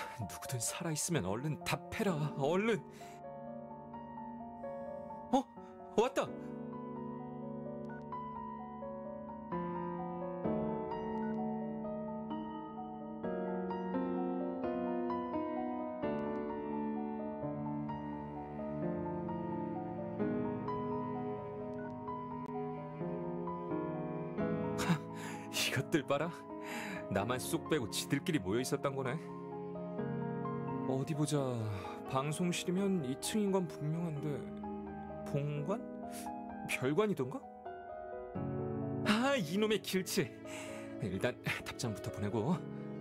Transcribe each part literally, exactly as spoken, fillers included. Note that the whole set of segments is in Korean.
누구든 살아있으면 얼른 답해라, 얼른. 어? 왔다. 이것들 봐라. 나만 쏙 빼고 지들끼리 모여 있었던 거네. 어디 보자. 방송실이면 이 층인 건 분명한데 본관? 별관이던가? 아, 이놈의 길치. 일단 답장부터 보내고.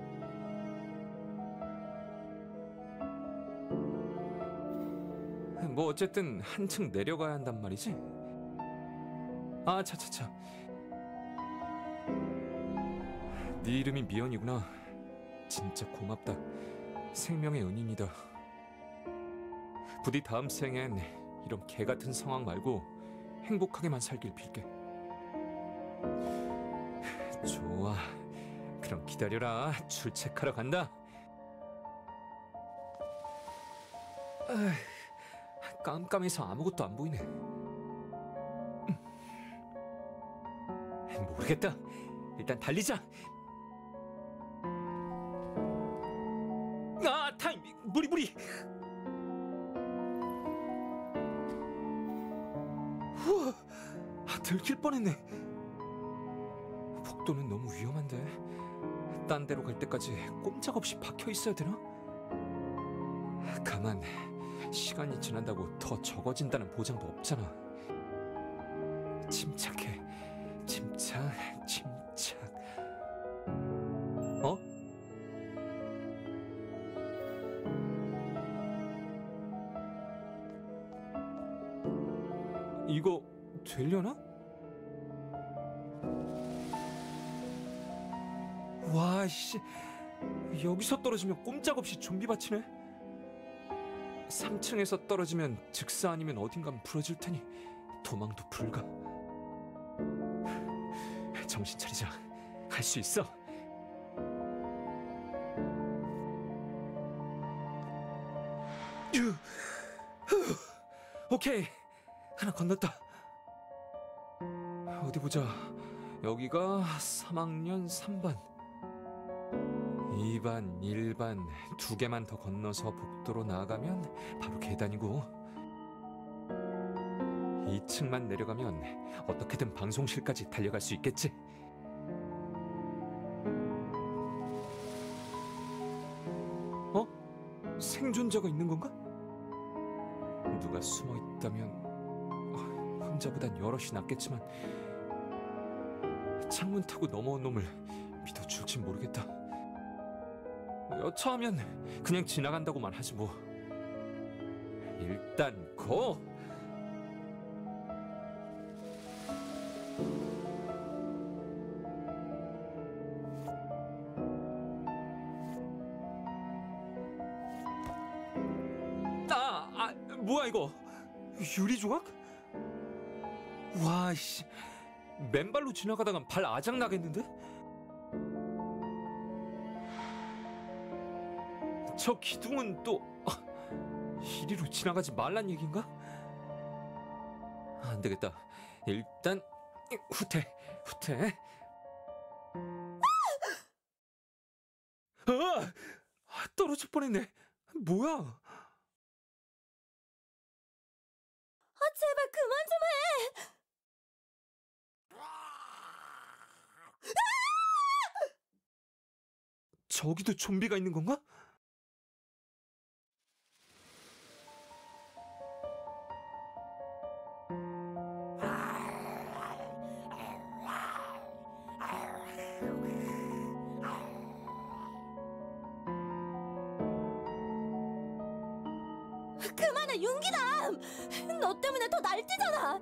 뭐 어쨌든 한층 내려가야 한단 말이지. 아, 차차차. 네 이름이 미연이구나. 진짜 고맙다. 생명의 은인이다. 부디 다음 생엔 이런 개같은 상황 말고 행복하게만 살길 빌게. 좋아. 그럼 기다려라. 출첵하러 간다. 아, 깜깜해서 아무것도 안 보이네. 모르겠다. 일단 달리자. 아, 타임! 무리 무리! 우와, 들킬 뻔했네. 복도는 너무 위험한데 딴 데로 갈 때까지 꼼짝없이 박혀 있어야 되나? 가만, 시간이 지난다고 더 적어진다는 보장도 없잖아. 침착해. 침착, 침착. 어? 이거 되려나? 와, 씨. 여기서 떨어지면 꼼짝없이 좀비 받치네. 삼 층에서 떨어지면 즉사 아니면 어딘간 부러질 테니 도망도 불가. 정신 차리자. 할 수 있어. 오케이. 하나 건넜다. 어디 보자. 여기가 삼 학년 삼 반. 이 반, 일 반 두 개만 더 건너서 복도로 나아가면 바로 계단이고, 이 층만 내려가면 어떻게든 방송실까지 달려갈 수 있겠지. 어? 생존자가 있는 건가? 누가 숨어 있다면 혼자보단 여럿이 낫겠지만 창문 타고 넘어온 놈을 믿어줄지 모르겠다. 여차하면 그냥 지나간다고만 하지 뭐. 일단 고! 아, 아, 뭐야 이거? 유리 조각? 와, 씨. 맨발로 지나가다간 발 아작 나겠는데? 저 기둥은 또 이리로 지나가지 말란 얘긴가? 안 되겠다. 일단 후퇴, 후퇴. 아! 떨어질 뻔했네. 뭐야? 아, 제발 그만 좀 해! 저기도 좀비가 있는 건가? 그만해, 윤기남! 너 때문에 더 날뛰잖아!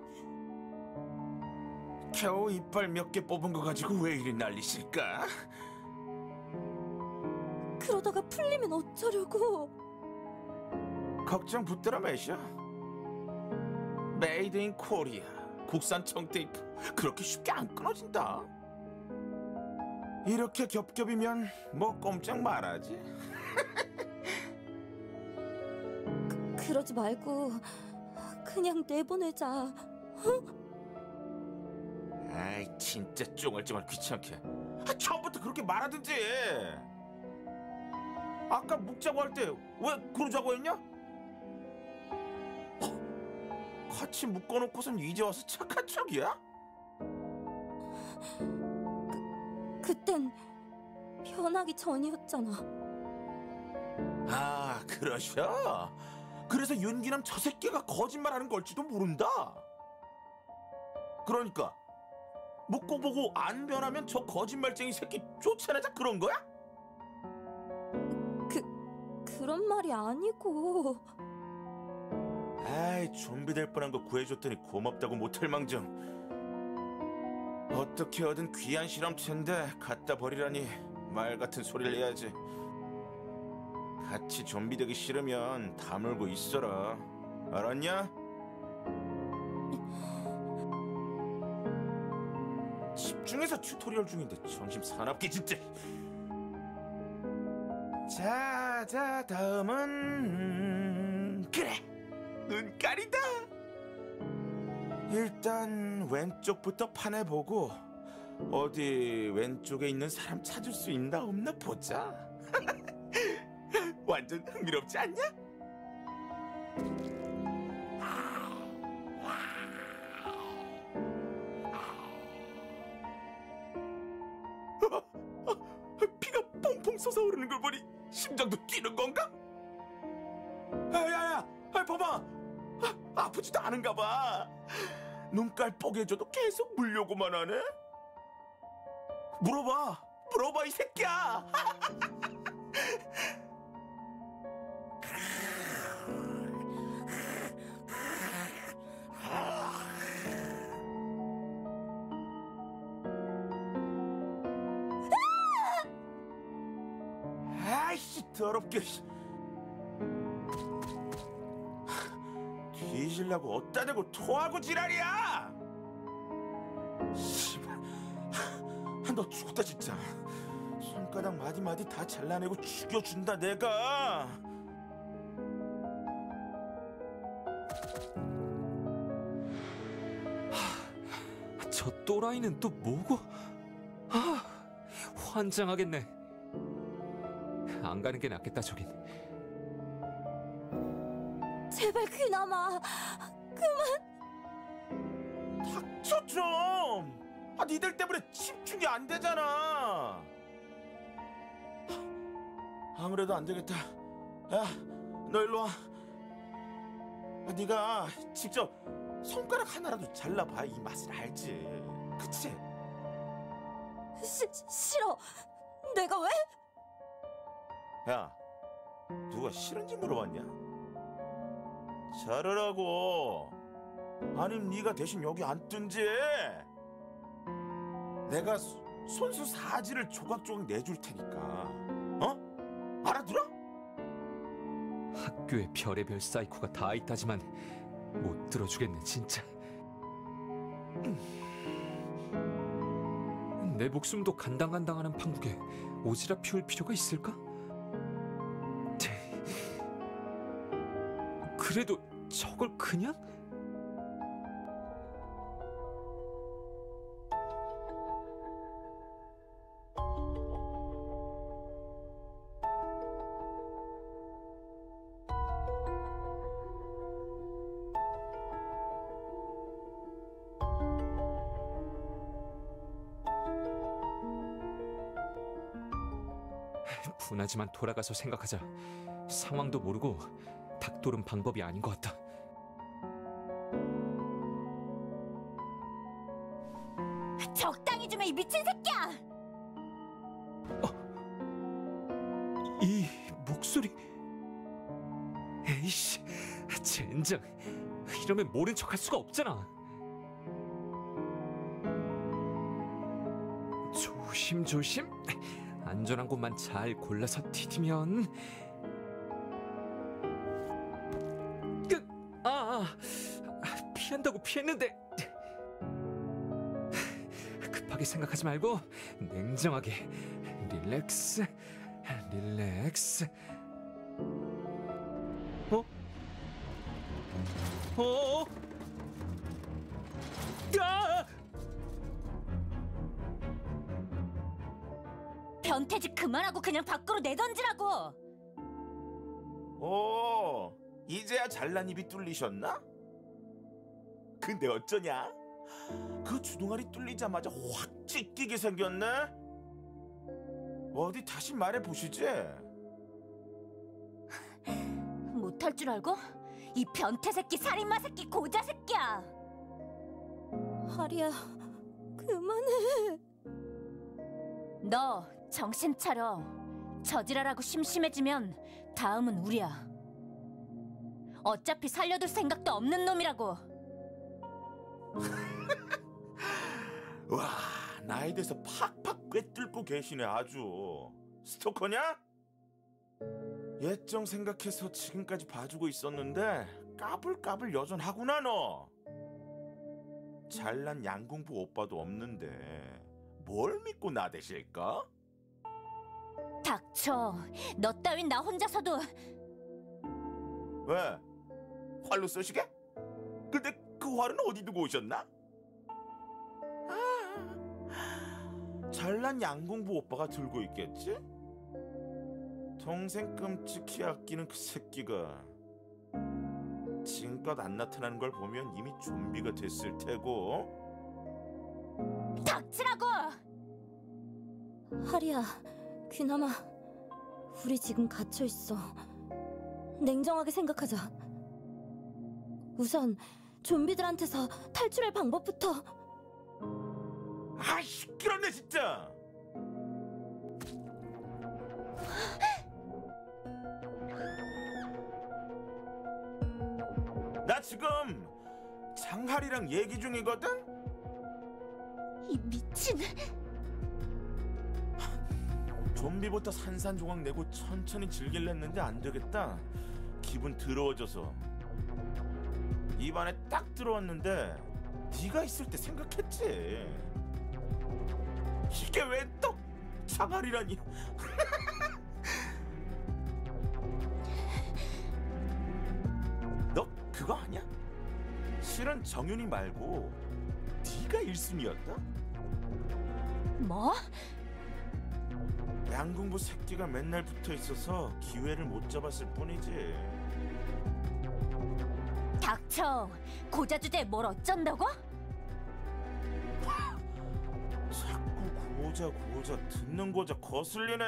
겨우 이빨 몇 개 뽑은 거 가지고 왜 이리 난리실까? 그러다가 풀리면 어쩌려고? 걱정 붙들어 매셔. 메이드 인 코리아 국산 청테이프 그렇게 쉽게 안 끊어진다. 이렇게 겹겹이면 뭐 꼼짝 말하지. 그러지 말고 그냥 내보내자. 아이 진짜 쫑알쫑알 귀찮게. 아, 처음부터 그렇게 말하든지. 아까 묵자고 할 때 왜 그러자고 했냐? 어, 같이 묶어놓고선 이제 와서 착한 척이야? 그땐 변하기 전이었잖아. 아 그러셔? 그래서 윤기남 저 새끼가 거짓말하는 걸지도 모른다. 그러니까 묶어보고 안 변하면 저 거짓말쟁이 새끼 쫓아내자 그런 거야? 그 그런 말이 아니고. 아이 좀비 될 뻔한 거 구해줬더니 고맙다고 못할 망정. 어떻게 얻은 귀한 실험체인데 갖다 버리라니 말 같은 소리를 해야지. 같이 좀비 되기 싫으면 다물고 있어라. 알았냐? 집중해서 튜토리얼 중인데 정신 사납게 진짜. 자, 자 다음은 그래 눈깔이다. 일단 왼쪽부터 파내보고 어디 왼쪽에 있는 사람 찾을 수 있나 없나 보자. 완전 흥미롭지 않냐? 피가 퐁퐁 솟아오르는 걸 보니 심장도 뛰는 건가? 야야야, 아, 봐봐. 아, 아프지도 않은가 봐. 눈깔 뽀개져도 계속 물려고만 하네. 물어봐, 물어봐 이 새끼야. 아이씨 더럽게. 뒤질라고 어디다 대고 토하고 지랄이야. 씨발, 너 죽었다 진짜. 손가락 마디마디 다 잘라내고 죽여준다 내가. 저 또라이는 또 뭐고? 아, 환장하겠네. 안 가는 게 낫겠다 저긴. 제발 그나마 닥쳐 좀. 아, 니들 때문에 집중이 안 되잖아. 아무래도 안 되겠다. 야, 너 일로 와. 아, 네가 직접 손가락 하나라도 잘라봐 이 맛을 알지. 그치? 시, 싫어. 내가 왜? 야, 누가 싫은지 물어봤냐? 자르라고. 아니면 네가 대신 여기 앉든지. 내가 소- 손수 사지를 조각조각 내줄 테니까. 어? 알아들어? 학교에 별의별 사이코가 다 있다지만 못 들어주겠네 진짜. 내 목숨도 간당간당하는 판국에 오지랖 피울 필요가 있을까? 그래도 저걸 그냥? 분하지만 돌아가서 생각하자. 상황도 모르고 닥도른 방법이 아닌 것 같다. 적당히 좀 해, 이 미친 새끼야! 이 목소리. 에이씨, 젠장. 이러면 모른 척할 수가 없잖아. 조심조심. 안전한 곳만 잘 골라서 디디면. 끝. 아, 아, 피한다고 피했는데. 급하게 생각하지 말고 냉정하게. 릴렉스, 릴렉스. 어? 어? 아! 변태짓 그만하고 그냥 밖으로 내던지라고. 오, 이제야 잘난 입이 뚫리셨나? 근데 어쩌냐? 그 주둥아리 뚫리자마자 확 찢기게 생겼네? 어디 다시 말해보시지? 못할 줄 알고? 이 변태 새끼, 살인마 새끼, 고자 새끼야. 하리야, 그만해. 너 정신 차려. 저지랄하고 심심해지면 다음은 우리야. 어차피 살려둘 생각도 없는 놈이라고. 와, 나에 대해서 팍팍 꿰뚫고 계시네. 아주 스토커냐? 옛정 생각해서 지금까지 봐주고 있었는데 까불까불 여전하구나. 너 잘난 양궁부 오빠도 없는데 뭘 믿고 나대실까? 닥쳐. 너 따윈 나 혼자서도. 왜? 활로 쏘시게? 근데 그 활은 어디 두고 오셨나? 아, 잘난 양궁부 오빠가 들고 있겠지? 동생 끔찍히 아끼는 그 새끼가 지금껏 안 나타나는 걸 보면 이미 좀비가 됐을 테고. 닥치라고! 하리야, 귀남아, 우리 지금 갇혀있어. 냉정하게 생각하자. 우선 좀비들한테서 탈출할 방법부터. 아, 시끄럽네 진짜. 나 지금 장할이랑 얘기 중이거든? 이 미친. 좀비부터 산산조각 내고 천천히 즐길려 했는데 안 되겠다. 기분 더러워져서. 입안에 딱 들어왔는데 네가 있을 때 생각했지. 이게 왜 또 장할이라니. 너 그거 아냐? 실은 정윤이 말고 네가 일 순위였다? 뭐? 양궁부 새끼가 맨날 붙어 있어서 기회를 못 잡았을 뿐이지. 닥쳐. 고자 주제에 뭘 어쩐다고? 자꾸 고자 고자 듣는 고자 거슬리네.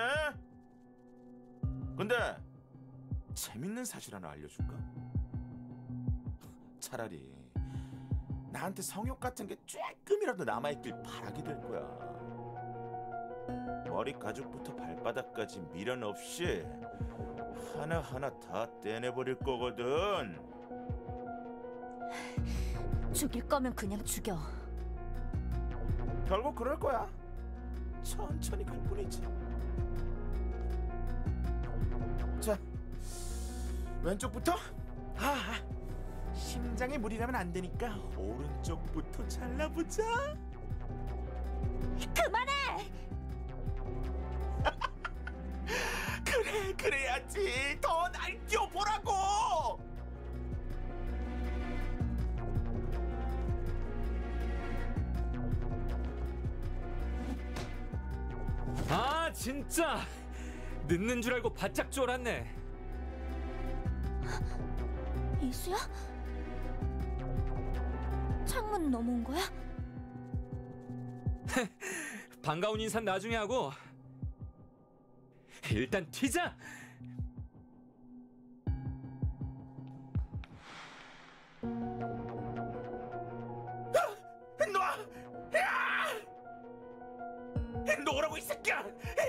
근데 재밌는 사실 하나 알려줄까? 차라리 나한테 성욕 같은 게 조금이라도 남아있길 바라게 될 거야. 머리 가죽부터 발바닥까지 미련 없이 하나하나 다 떼내버릴 거거든. 죽일 거면 그냥 죽여. 결국 그럴 거야. 천천히 갈 뿐이지. 자, 왼쪽부터. 아, 심장에 무리라면 안 되니까 오른쪽부터 잘라보자. 그만해! 그래, 그래야지. 더 날 뛰어보라고. 아 진짜 늦는 줄 알고 바짝 쫄았네. 이수야? 창문 넘어온 거야? 반가운 인사 나중에 하고 일단 튀자. 놔! 야! 놓으라고 이 새끼야!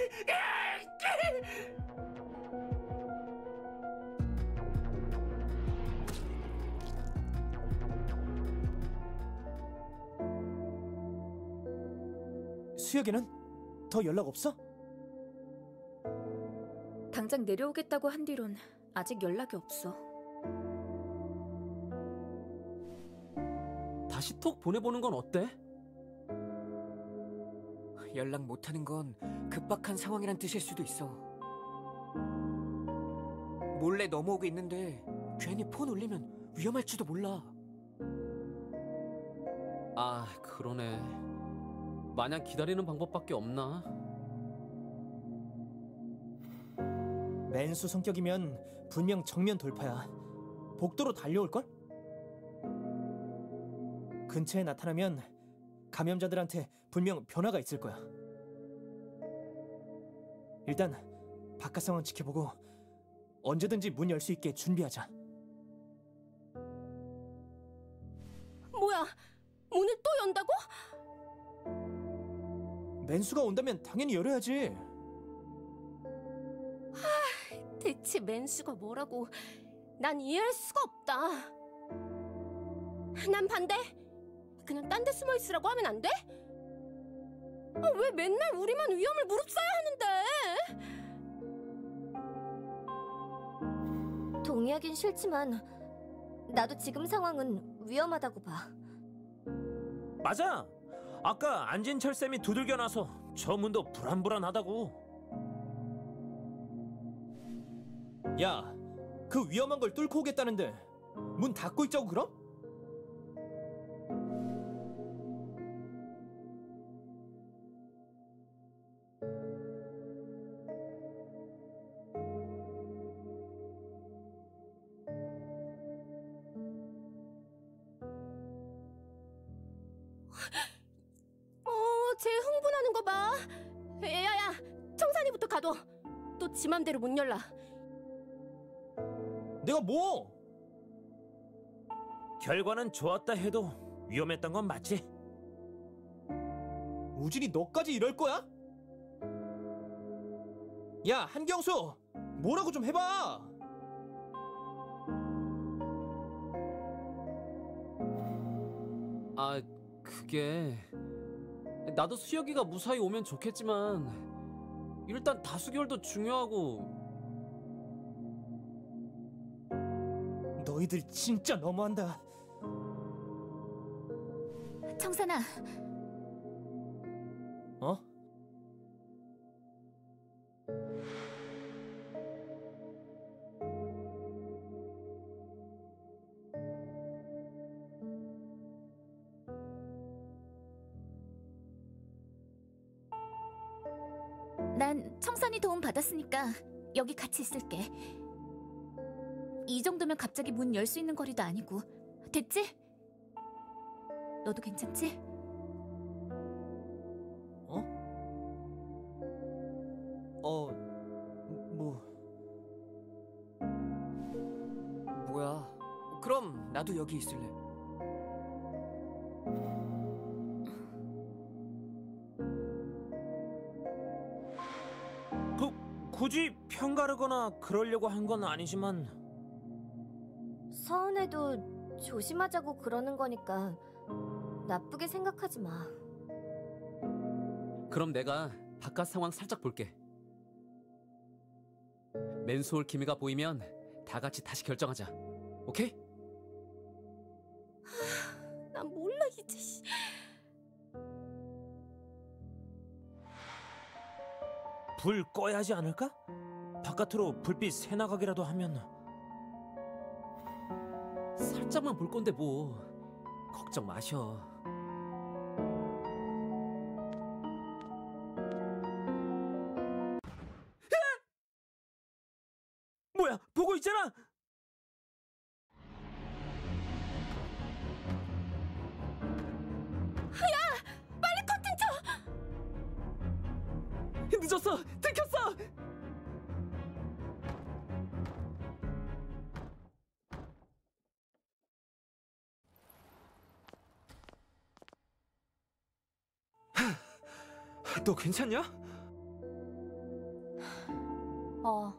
수혁이는? 더 연락 없어? 당장 내려오겠다고 한 뒤론 아직 연락이 없어. 다시 톡 보내보는 건 어때? 연락 못하는 건 급박한 상황이란 뜻일 수도 있어. 몰래 넘어오고 있는데 괜히 폰 울리면 위험할지도 몰라. 아, 그러네. 마냥 기다리는 방법밖에 없나? 맨수 성격이면 분명 정면 돌파야. 복도로 달려올걸? 근처에 나타나면 감염자들한테 분명 변화가 있을 거야. 일단 바깥 상황 지켜보고 언제든지 문 열 수 있게 준비하자. 뭐야? 문을 또 연다고? 맨수가 온다면 당연히 열어야지. 대체 맨수가 뭐라고? 난 이해할 수가 없다. 난 반대. 그냥 딴 데 숨어 있으라고 하면 안 돼? 아, 왜 맨날 우리만 위험을 무릅써야 하는데? 동의하긴 싫지만 나도 지금 상황은 위험하다고 봐. 맞아. 아까 안진철 쌤이 두들겨 놔서 저 문도 불안불안하다고. 야, 그 위험한 걸 뚫고 오겠다는데 문 닫고 있자고 그럼? 어, 쟤 흥분하는 거 봐. 야야야, 청산이부터 가둬. 또 지 맘대로 못 열라. 내가 뭐? 결과는 좋았다 해도 위험했던 건 맞지? 우진이 너까지 이럴 거야? 야, 한경수! 뭐라고 좀 해봐! 아, 그게... 나도 수혁이가 무사히 오면 좋겠지만 일단 다수결도 중요하고. 너희들 진짜 너무한다. 청산아, 어? 난 청산이 도움 받았으니까 여기 같이 있을게. 이 정도면 갑자기 문 열 수 있는 거리도 아니고. 됐지? 너도 괜찮지? 어? 어... 뭐... 뭐야? 그럼 나도 여기 있을래. 그 굳이 편가르거나 그러려고 한 건 아니지만 서운해도 조심하자고 그러는 거니까 나쁘게 생각하지 마. 그럼 내가 바깥 상황 살짝 볼게. 맨수 올 기미가 보이면 다 같이 다시 결정하자. 오케이? 난 몰라 이제. 씨. 불 꺼야 하지 않을까? 바깥으로 불빛 새나가기라도 하면. 살짝만 볼 건데 뭐. 걱정 마셔. 뭐야, 보고 있잖아. 빨리 커튼 쳐. 늦었어! 들켰어! 너 괜찮냐? 어,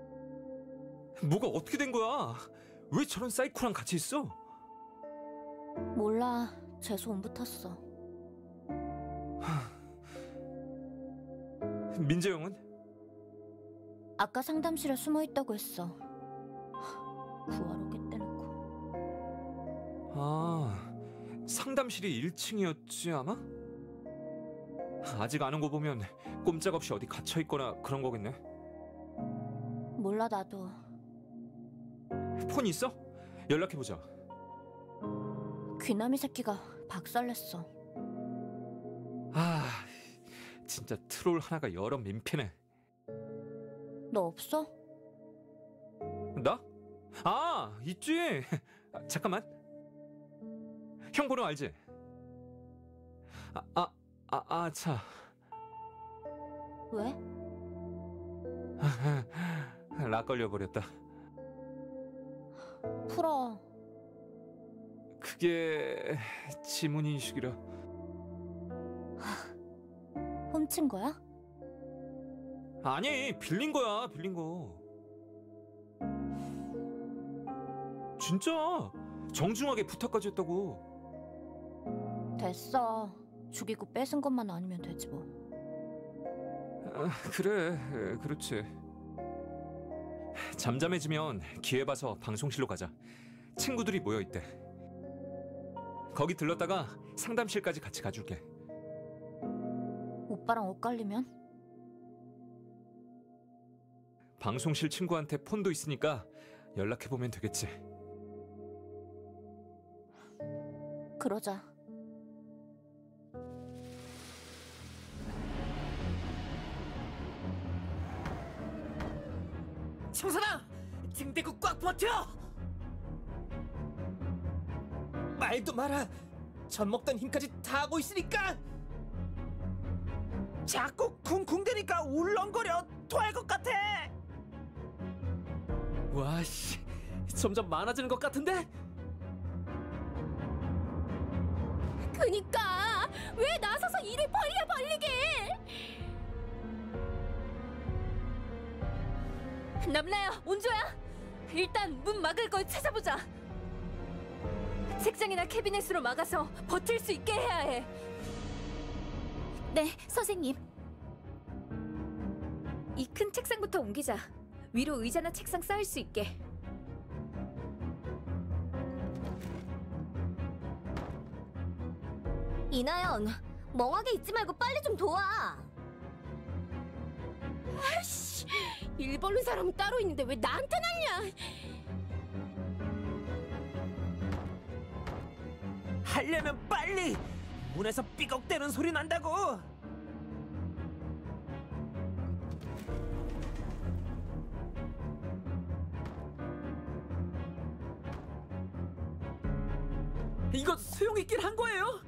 뭐가 어떻게 된 거야? 왜 저런 사이코랑 같이 있어? 몰라. 재수 온 붙었어. 민재영은? 아까 상담실에 숨어 있다고 했어. 구하러 오겠다놓고. 아, 상담실이 일 층이었지 아마? 아직 아는 거 보면 꼼짝없이 어디 갇혀 있거나 그런 거겠네. 몰라 나도. 폰 있어? 연락해 보자. 귀남이 새끼가 박살냈어. 아, 진짜 트롤 하나가 여러 민폐네. 너 없어? 나? 아, 있지. 아, 잠깐만. 형 번호 알지? 아, 아, 아, 아, 차. 왜? 락 걸려버렸다. 풀어. 그게 지문인식이라. 훔친 거야? 아니, 빌린 거야, 빌린 거. 진짜 정중하게 부탁까지 했다고. 됐어. 죽이고 뺏은 것만 아니면 되지 뭐. 아, 그래, 그렇지. 잠잠해지면 기회 봐서 방송실로 가자. 친구들이 모여 있대. 거기 들렀다가 상담실까지 같이 가줄게. 오빠랑 엇갈리면? 방송실 친구한테 폰도 있으니까 연락해보면 되겠지. 그러자. 청산아! 등 대고 꽉 버텨! 말도 마라. 젖 먹던 힘까지 다 하고 있으니까. 자꾸 쿵쿵대니까 울렁거려. 토할 것 같아. 와씨, 점점 많아지는 것 같은데? 그니까 왜 나서서 일을 벌려 벌리게? 남라야, 온조야. 일단 문 막을 걸 찾아보자. 책장이나 캐비넷으로 막아서 버틸 수 있게 해야 해. 네, 선생님. 이 큰 책상부터 옮기자. 위로 의자나 책상 쌓을 수 있게. 이나연, 멍하게 있지 말고 빨리 좀 도와. 아이씨, 일 벌린 사람은 따로 있는데 왜 나한테 날려? 하려면 빨리! 문에서 삐걱대는 소리 난다고! 이거 소용 있긴 한 거예요?